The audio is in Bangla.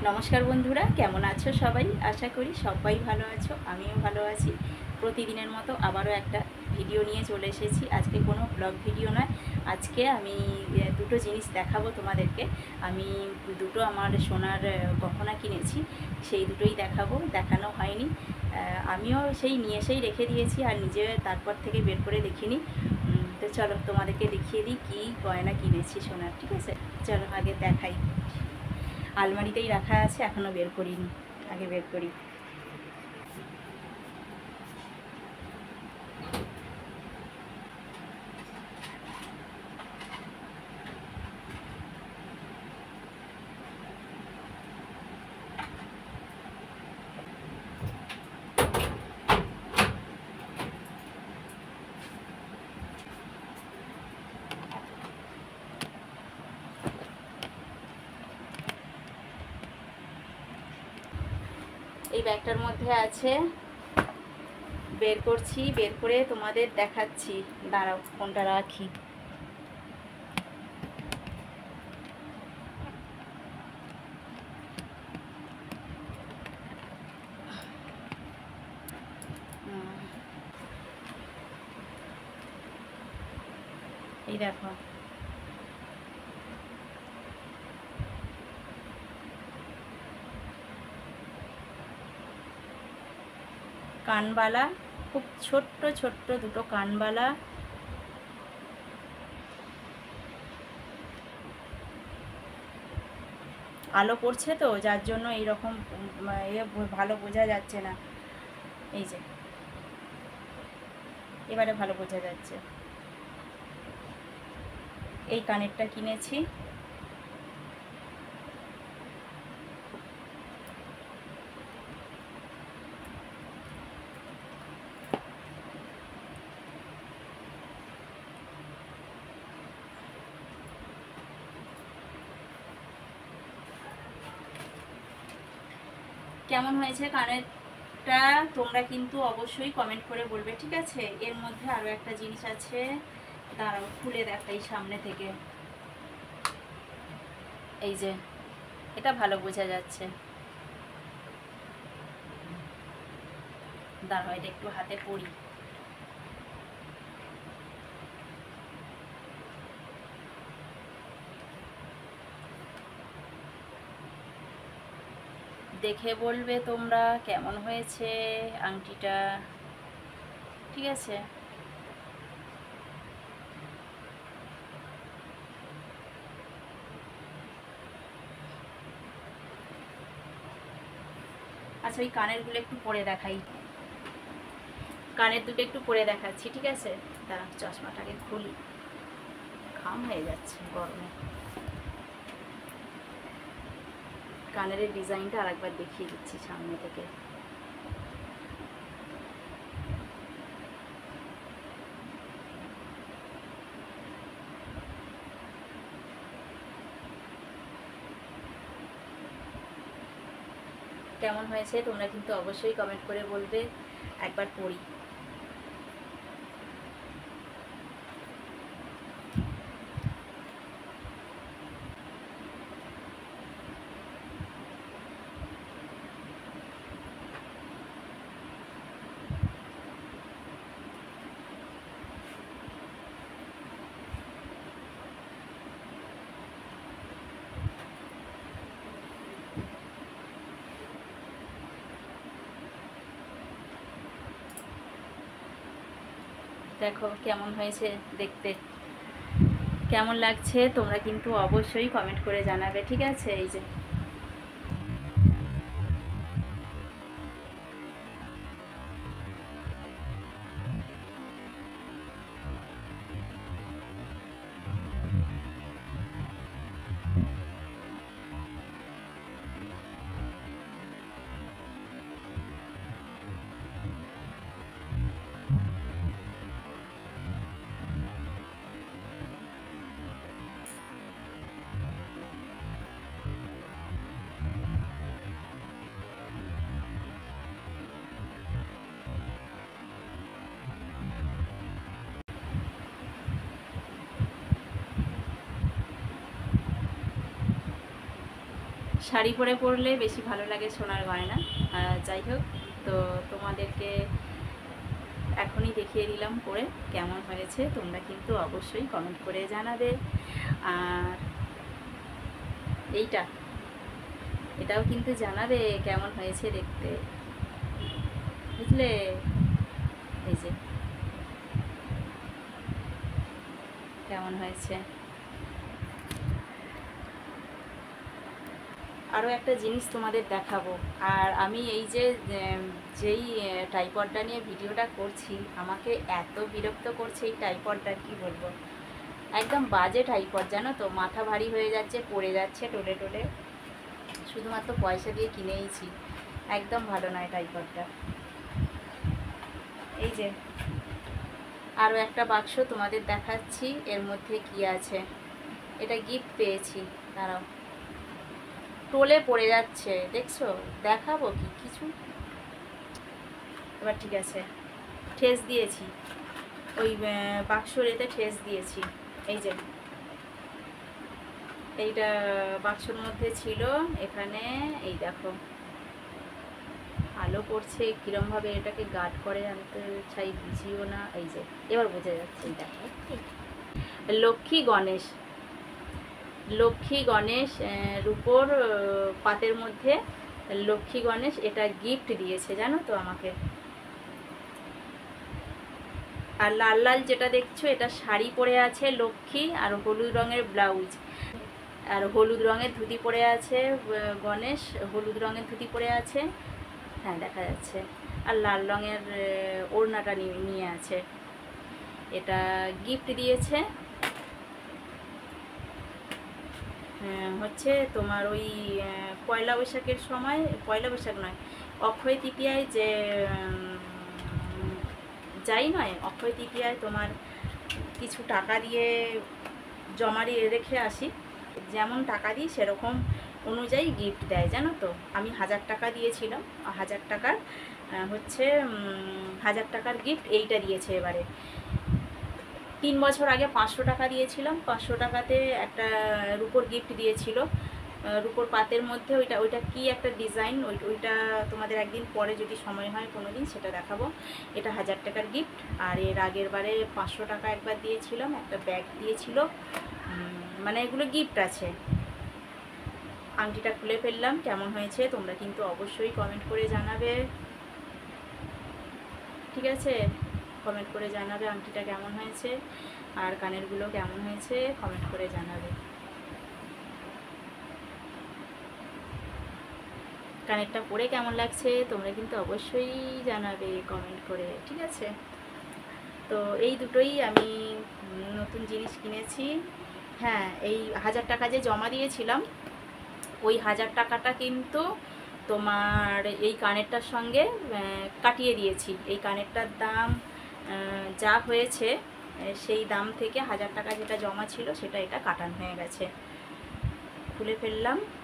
নমস্কার বন্ধুরা, কেমন আছো সবাই? আশা করি সবাই ভালো আছো, আমিও ভালো আছি। প্রতিদিনের মতো আবারও একটা ভিডিও নিয়ে চলে এসেছি। আজকে কোনো ব্লগ ভিডিও নয়, আজকে আমি দুটো জিনিস দেখাবো তোমাদেরকে। আমি দুটো আমার সোনার গহনা কিনেছি, সেই দুটোই দেখাবো, দেখানো হয়নি। আমিও সেই নিয়ে এসেই রেখে দিয়েছি, আর নিজে তারপর থেকে বের করে দেখিনি। তো চলো তোমাদেরকে দেখিয়ে দিই কী গয়না কিনেছি সোনার, ঠিক আছে? চলো আগে দেখাই। আলমারিতেই রাখা আছে, এখনো বের করিনি, আগে বের করি। এই ব্যাগটার মধ্যে আছে, বের করছি, বের করে তোমাদের দেখাচ্ছি। দাঁড়াও, কোনটা রাখি। এই দেখো, কানবালা, খুব ছোট্ট ছোট্ট দুটো কানবালা। আলো পড়ছে তো, যার জন্য এইরকম ভালো বোঝা যাচ্ছে না। এই যে এবারে ভালো বোঝা যাচ্ছে। এই কানেরটা কিনেছি। কেমন হয়েছে কানেরটা তোমরা কিন্তু অবশ্যই কমেন্ট করে বলবে, ঠিক আছে? এর মধ্যে আরও একটা জিনিস আছে, দাঁড়াও খুলে দেখাই সামনে থেকে। এই যে, এটা ভালো বোঝা যাচ্ছে। দাঁড়াও, এটা একটু হাতে পরি। দেখে বলবে তোমরা কেমন হয়েছে আংটিটা, ঠিক আছে? আচ্ছা, ওই কানেরগুলো একটু পরে দেখাই, কানের দুটো একটু পরে দেখাচ্ছি, ঠিক আছে? দাঁড়া, চশমাটাকে খুলি, ঘাম হয়ে যাচ্ছে গরমে। কানের ডিজাইনটা আরেকবার দেখিয়ে দিচ্ছি সামনে থেকে। কেমন হয়েছে তোমরা কিন্তু অবশ্যই কমেন্ট করে বলবে। একবার পড়ি। দেখো কেমন হয়েছে দেখতে, কেমন লাগছে তোমরা কিন্তু অবশ্যই কমেন্ট করে জানাবে, ঠিক আছে? এই যে, শাড়ি পরে পরলে বেশি ভালো লাগে সোনার গয়না। যাই হোক, তো তোমাদেরকে এখনই দেখিয়ে দিলাম পরে কেমন হয়েছে। তোমরা কিন্তু অবশ্যই কমেন্ট করে জানাবে। আর এটাও কিন্তু জানাবে কেমন হয়েছে দেখতে, বুঝলে? এই যে কেমন হয়েছে। আরও একটা জিনিস তোমাদের দেখাবো। আর আমি এই যেই ট্রাইপডটা নিয়ে ভিডিওটা করছি, আমাকে এত বিরক্ত করছে এই ট্রাইপডটা, কি বলবো, একদম বাজে ট্রাইপড, জানো তো। মাথা ভারী হয়ে যাচ্ছে, পড়ে যাচ্ছে টোলে টোলে। শুধুমাত্র পয়সা দিয়ে কিনেইছি, একদম ভালো নয় ট্রাইপডটা। এই যে আরও একটা বাক্স তোমাদের দেখাচ্ছি, এর মধ্যে কি আছে। এটা গিফট পেয়েছি, দাঁড়াও, টোলে পড়ে যাচ্ছে, দেখছো? দেখাবো কি কিছু? এবার ঠিক আছে, ঠেস দিয়েছি, ওই বাক্সর এতে ঠেস দিয়েছি। এই যে এইটা বাক্সর মধ্যে ছিল, এখানে এই দেখো আলো পড়ছে কিরমভাবে এটাকে গার্ড করে, আমি তো চাই বুঝিও না। এই যে এবার বোঝা যাচ্ছে, দেখো লক্ষ্মী গণেশ রূপোর পাতের মধ্যে লক্ষ্মী গণেশ, এটা গিফট দিয়েছে, জানো তো আমাকে। আর লাল লাল যেটা দেখছো, এটা শাড়ি পরে আছে লক্ষ্মী, আর হলুদ রঙের ব্লাউজ, আর হলুদ রঙের ধুতি পরে আছে গণেশ, হলুদ রঙের ধুতি পরে আছে, হ্যাঁ দেখা যাচ্ছে। আর লাল রঙের ওড়নাটা নিয়ে আছে। এটা গিফট দিয়েছে হচ্ছে তোমার ওই পয়লা বৈশাখের সময়, পয়লা বৈশাখ নয়, অক্ষয় তৃতীয়ায় যে যাই নয়, অক্ষয় তৃতীয়ায় তোমার কিছু টাকা দিয়ে জমা দিয়ে রেখে আসি, যেমন টাকা দিই সেরকম অনুযায়ী গিফট দেয়, জানো তো। আমি 1000 টাকা দিয়েছিলাম, 1000 টাকার হচ্ছে 1000 টাকার গিফট এইটা দিয়েছে এবারে। 3 বছর আগে 500 টাকা দিয়েছিলাম, 500 টাকাতে একটা রূপোর গিফট দিয়েছিল, রূপোর পাতের মধ্যে। ওইটা কি একটা ডিজাইন, ওইটা তোমাদের একদিন পরে যদি সময় হয় কোনো দিন সেটা দেখাবো। এটা 1000 টাকার গিফট। আর এর আগের বারে 500 টাকা একবার দিয়েছিলাম, একটা ব্যাগ দিয়েছিল, মানে এগুলো গিফট আছে। আংটিটা খুলে ফেললাম, কেমন হয়েছে তোমরা কিন্তু অবশ্যই কমেন্ট করে জানাবে, ঠিক আছে? কমেন্ট করে জানাবে আংটিটা কেমন হয়েছে, আর কানেরগুলো কেমন হয়েছে কমেন্ট করে জানাবে। কানেরটা পরে কেমন লাগছে তোমরা কিন্তু অবশ্যই জানাবে কমেন্ট করে, ঠিক আছে? তো এই দুটোই আমি নতুন জিনিস কিনেছি। হ্যাঁ, এই 1000 টাকা যে জমা দিয়েছিলাম, ওই 1000 টাকাটা কিন্তু তোমার এই কানেরটার সঙ্গে কাটিয়ে দিয়েছি। এই কানেরটার দাম যা হয়েছে, সেই দাম থেকে 1000 টাকা যেটা জমা ছিল সেটা এটা কাটানো হয়ে গেছে। খুলে ফেললাম।